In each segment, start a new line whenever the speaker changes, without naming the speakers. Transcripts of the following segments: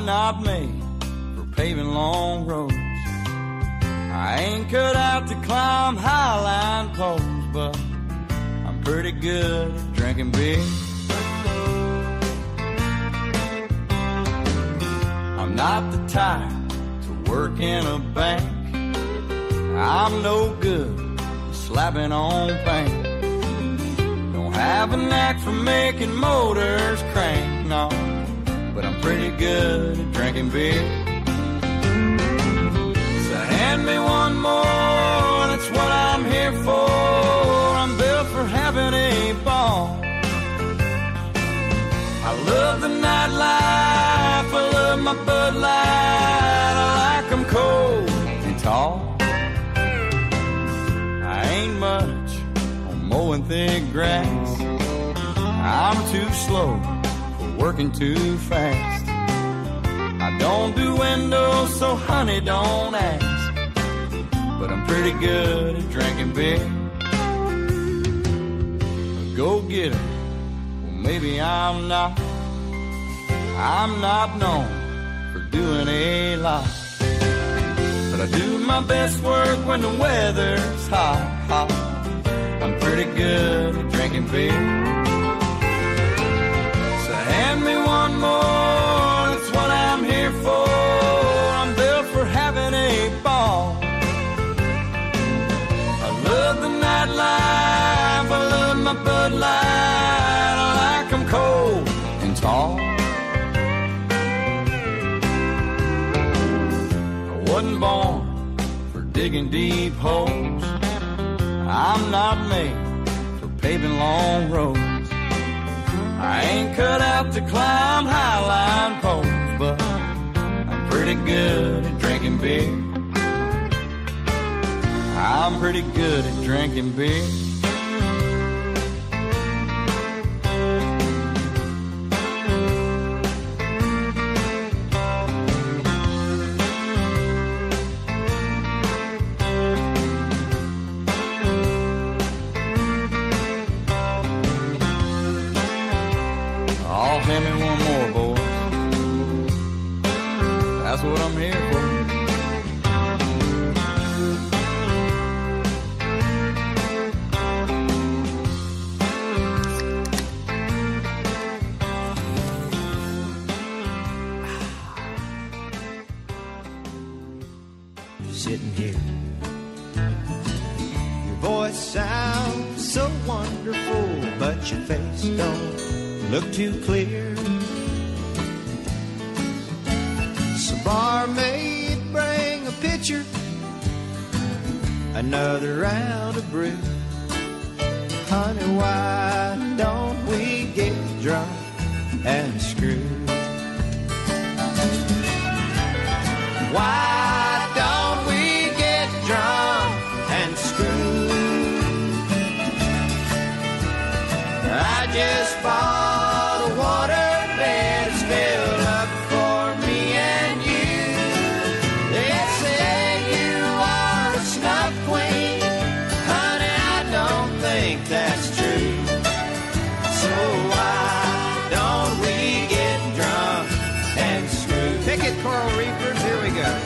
I'm not made for paving long roads. I ain't cut out to climb highline poles, but I'm pretty good at drinking beer. I'm not the type to work in a bank. I'm no good at slapping on paint. Don't have a knack for making motors crank, no, but I'm pretty good at drinking beer. So hand me one more, that's what I'm here for. I'm built for having a ball. I love the nightlife, I love my Bud Light. I like 'em cold and tall. I ain't much on mowing thick grass. I'm too slow for working too fast. I don't do windows, so honey, don't ask. But I'm pretty good at drinking beer. Go get it. Maybe I'm not known for doing a lot, but I do my best work when the weather's hot, hot. I'm pretty good at drinking beer. So hand me one more, that's what I'm here for. I'm built for having a ball. I love the nightlife, I love my Bud Light. I like 'em cold and tall. I wasn't born for digging deep holes. I'm not made for paving long roads. I ain't cut out to climb highline poles, but I'm pretty good at drinking beer. I'm pretty good at drinking beer. Hand me one more, boys. That's what I'm here for.
Sitting here, your voice sounds so wonderful, but your face don't look too clear. So barmaid, bring a pitcher, another round of brew. Honey, why don't we get drunk and screw? Why don't we get drunk and screw? I just bought a water bed, it's filled up for me and you. They say you are a snuff queen, honey, I don't think that's true. So why don't we get drunk and screw? Pick it, Coral Reapers, here we go.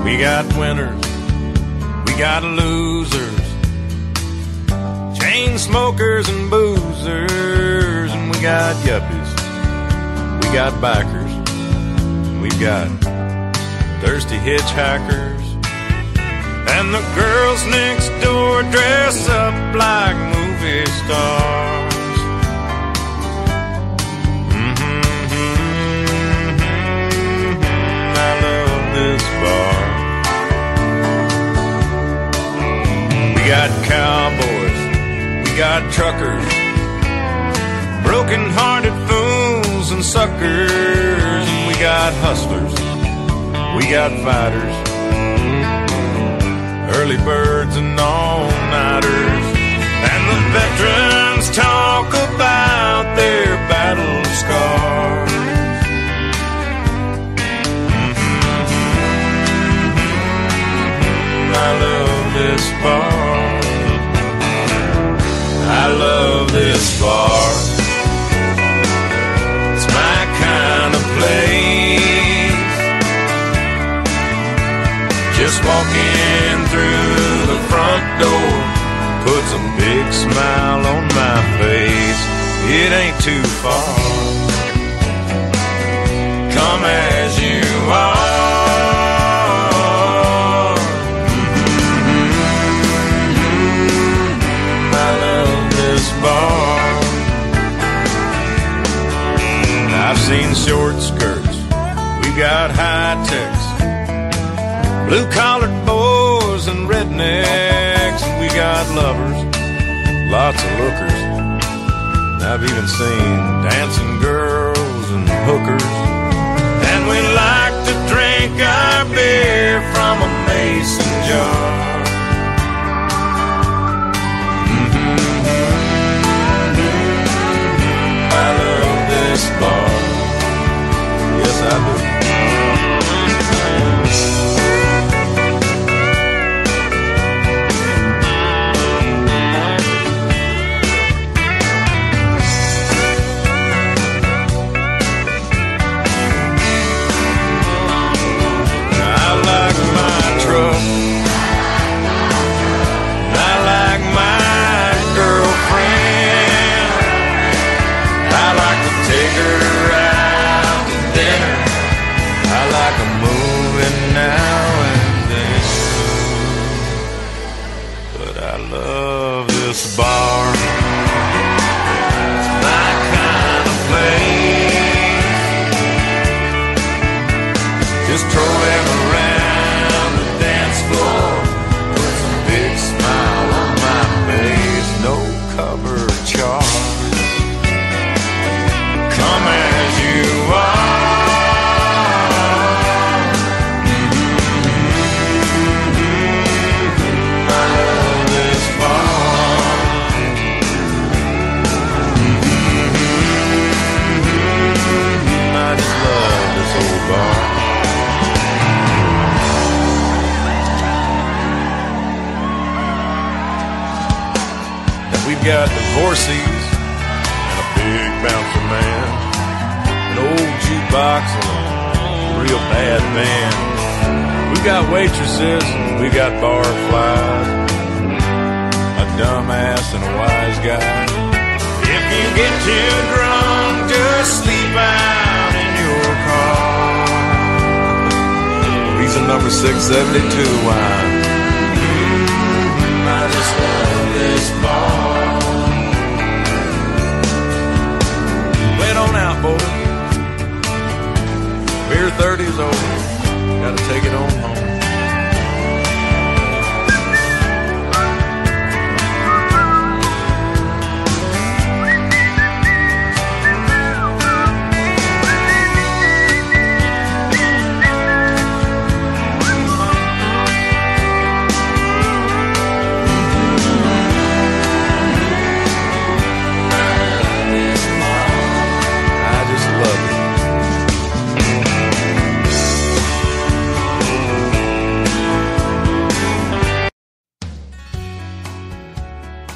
We got winners, we got losers, chain smokers and boozers, and we got yuppies, we got bikers, we've got thirsty hitchhikers, and the girls next door dress up like movie stars. I love this bar. We got cowboys, we got truckers, broken-hearted fools and suckers, and we got hustlers, we got fighters, early birds and all-nighters, and the veterans talk about their battle scars. I love this bar. I love this bar. It's my kind of place. Just walking through the front door puts a big smile on my face. It ain't too far. Come as you are. Bar. I've seen short skirts, we got high techs, blue-collared boys and rednecks, and we got lovers, lots of lookers. I've even seen dancing girls and hookers, and we like to drink our beer from a mason jar. I love this bar. Yes, I do. I like my truck. I like my girlfriend. I like to take her out to dinner. I like a movie now and then. But I love this bar. It's my kind of place. Just throw him around the dance floor, puts a big smile on my face. No cover charge. Come as you are. I love this bar. I just love this old bar. And we've got divorcees and a big bouncer man, an old jukebox and a real bad band. We got waitresses, we got barflies, a dumbass and a wise guy. If you get too drunk, just sleep out in your car. Reason number 672 wine. I just love this bar. Wait on out, boys. Beer 30's over. Gotta take it on home.